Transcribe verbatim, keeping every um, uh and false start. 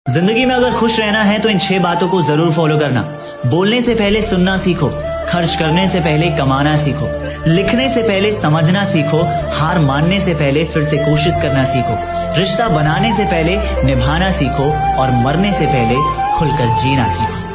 जिंदगी में अगर खुश रहना है तो इन छह बातों को जरूर फॉलो करना। बोलने से पहले सुनना सीखो, खर्च करने से पहले कमाना सीखो, लिखने से पहले समझना सीखो, हार मानने से पहले फिर से कोशिश करना सीखो, रिश्ता बनाने से पहले निभाना सीखो और मरने से पहले खुलकर जीना सीखो।